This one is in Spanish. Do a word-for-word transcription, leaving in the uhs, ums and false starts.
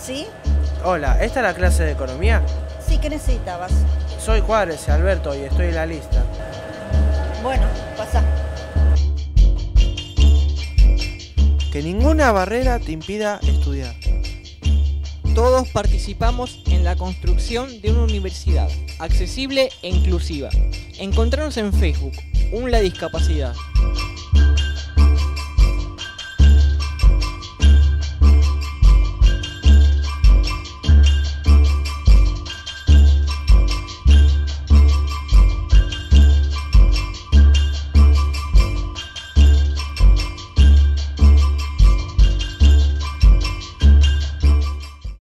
¿Sí? Hola, ¿esta es la clase de economía? Sí, ¿qué necesitabas? Soy Juárez, Alberto, y estoy en la lista. Bueno, pasa. Que ninguna barrera te impida estudiar. Todos participamos en la construcción de una universidad accesible e inclusiva. Encontrarnos en Facebook, Un La Discapacidad.